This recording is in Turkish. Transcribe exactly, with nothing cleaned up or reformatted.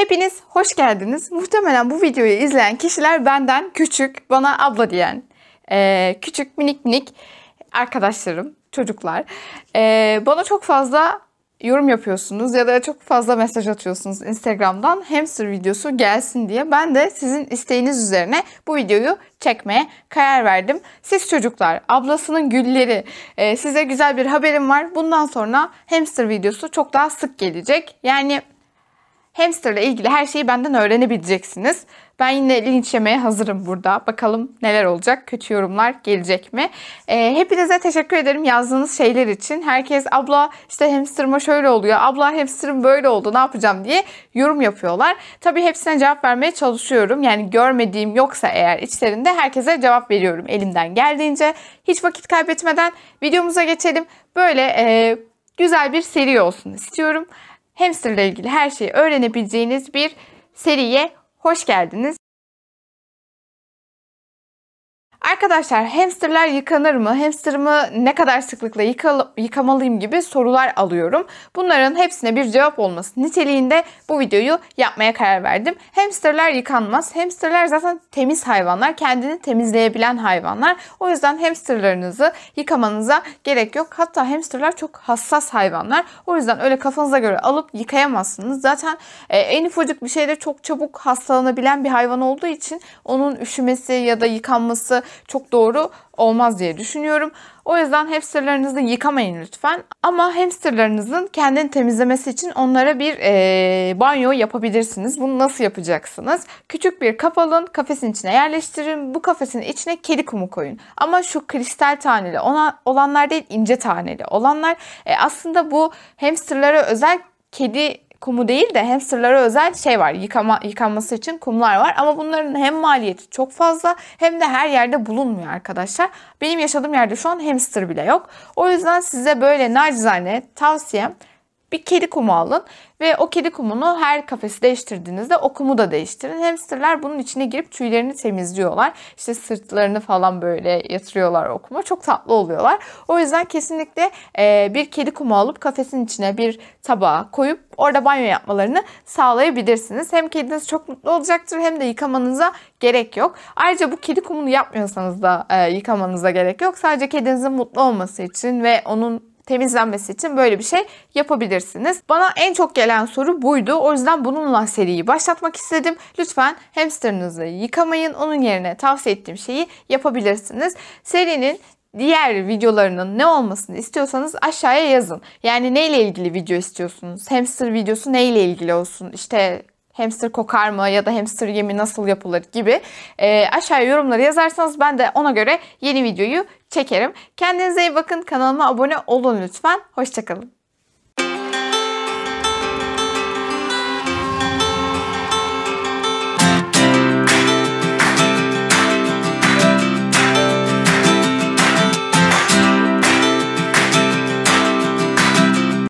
Hepiniz hoş geldiniz. Muhtemelen bu videoyu izleyen kişiler benden küçük, bana abla diyen, e, küçük minik minik arkadaşlarım, çocuklar. E, bana çok fazla yorum yapıyorsunuz ya da çok fazla mesaj atıyorsunuz Instagram'dan hamster videosu gelsin diye. Ben de sizin isteğiniz üzerine bu videoyu çekmeye karar verdim. Siz çocuklar, ablasının gülleri, e, size güzel bir haberim var. Bundan sonra hamster videosu çok daha sık gelecek. Yani hamster ile ilgili her şeyi benden öğrenebileceksiniz. Ben yine linç yemeye hazırım burada. Bakalım neler olacak? Kötü yorumlar gelecek mi? Ee, hepinize teşekkür ederim yazdığınız şeyler için. Herkes abla işte hamsterıma şöyle oluyor. Abla hamsterım böyle oldu ne yapacağım diye yorum yapıyorlar. Tabii hepsine cevap vermeye çalışıyorum. Yani görmediğim yoksa eğer içlerinde herkese cevap veriyorum elimden geldiğince. Hiç vakit kaybetmeden videomuza geçelim. Böyle e, güzel bir seri olsun istiyorum. Hamster ile ilgili her şeyi öğrenebileceğiniz bir seriye hoş geldiniz. Arkadaşlar hamsterlar yıkanır mı? Hamsterımı ne kadar sıklıkla yıka yıkamalıyım gibi sorular alıyorum. Bunların hepsine bir cevap olması niteliğinde bu videoyu yapmaya karar verdim. Hamsterlar yıkanmaz. Hamsterlar zaten temiz hayvanlar. Kendini temizleyebilen hayvanlar. O yüzden hamsterlarınızı yıkamanıza gerek yok. Hatta hamsterlar çok hassas hayvanlar. O yüzden öyle kafanıza göre alıp yıkayamazsınız. Zaten e, en ufacık bir şeyde çok çabuk hastalanabilen bir hayvan olduğu için onun üşümesi ya da yıkanması çok doğru olmaz diye düşünüyorum. O yüzden hamsterlarınızı yıkamayın lütfen. Ama hamsterlarınızın kendini temizlemesi için onlara bir e, banyo yapabilirsiniz. Bunu nasıl yapacaksınız? Küçük bir kap alın, kafesin içine yerleştirin. Bu kafesin içine kedi kumu koyun. Ama şu kristal taneli ona, olanlar değil, ince taneli olanlar. E, aslında bu hamsterlara özel kedi kumu değil de hamsterlara özel şey var. Yıkama, yıkanması için kumlar var. Ama bunların hem maliyeti çok fazla hem de her yerde bulunmuyor arkadaşlar. Benim yaşadığım yerde şu an hamster bile yok. O yüzden size böyle nacizane tavsiyem bir kedi kumu alın ve o kedi kumunu her kafesi değiştirdiğinizde o kumu da değiştirin. Hamsterlar bunun içine girip tüylerini temizliyorlar. İşte sırtlarını falan böyle yatırıyorlar o kuma. Çok tatlı oluyorlar. O yüzden kesinlikle bir kedi kumu alıp kafesin içine bir tabağa koyup orada banyo yapmalarını sağlayabilirsiniz. Hem kediniz çok mutlu olacaktır hem de yıkamanıza gerek yok. Ayrıca bu kedi kumunu yapmıyorsanız da yıkamanıza gerek yok. Sadece kedinizin mutlu olması için ve onun temizlenmesi için böyle bir şey yapabilirsiniz. Bana en çok gelen soru buydu. O yüzden bununla seriyi başlatmak istedim. Lütfen hamsterınızı yıkamayın. Onun yerine tavsiye ettiğim şeyi yapabilirsiniz. Serinin diğer videolarının ne olmasını istiyorsanız aşağıya yazın. Yani neyle ilgili video istiyorsunuz? Hamster videosu neyle ilgili olsun? İşte hamster kokar mı ya da hamster yemi nasıl yapılır gibi e, aşağıya yorumları yazarsanız ben de ona göre yeni videoyu çekerim. Kendinize iyi bakın. Kanalıma abone olun lütfen. Hoşça kalın.